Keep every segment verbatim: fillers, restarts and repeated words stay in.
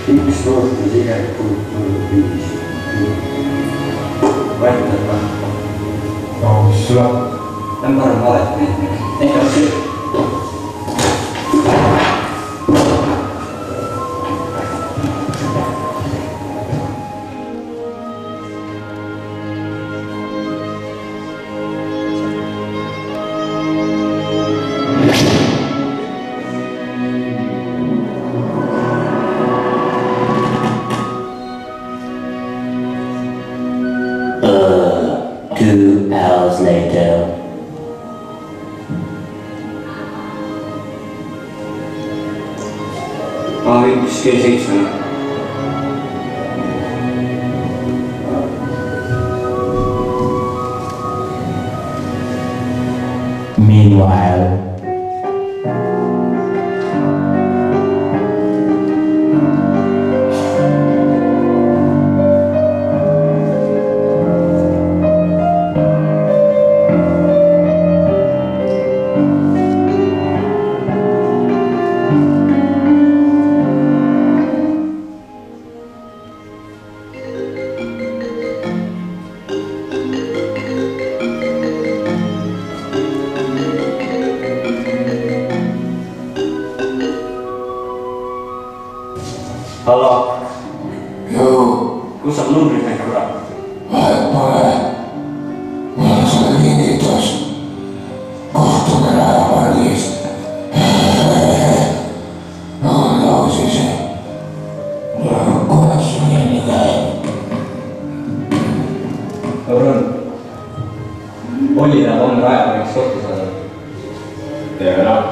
üks tootmis igalt poolt viis. Vaidled või? No, mis sulle? Lämma arvan valet meid. Ega see. Two hours later. Ma üks kell seitsmena. Meanwhile. Hallo. Joo. Kus saab numbrid neid kurat? Vahet pole. Mul on sulle kingitus. Kohtume lähevaldis. On lausis. Kuidas sul nii käib? Õrn. Oli ta homme raja võiks kohtu saada? Teeme ära.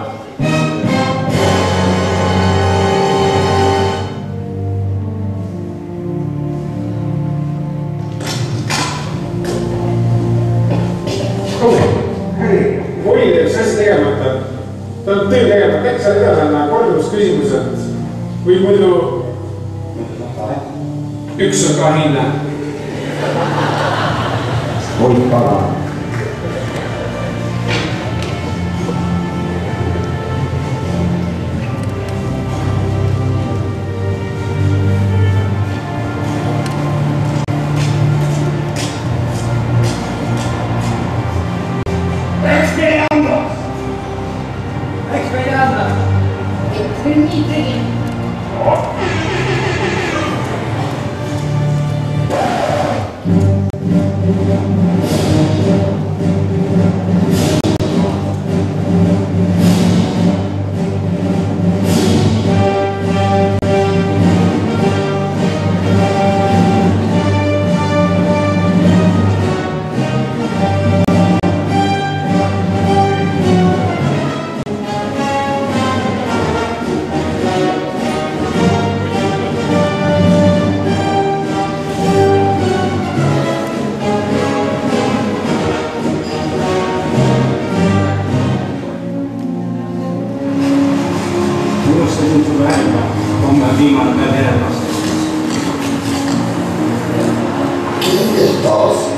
Oli teeks asja tegemata, ta on töö tegemata, äkki sa edasi kordumusküsimused või muidu üks on ka hinne. Oli kala. Läks meile anda! Läks meile anda! Küll nii tegin. Unustasin sulle öelda, homme viimane päev järelmast. Kingitus.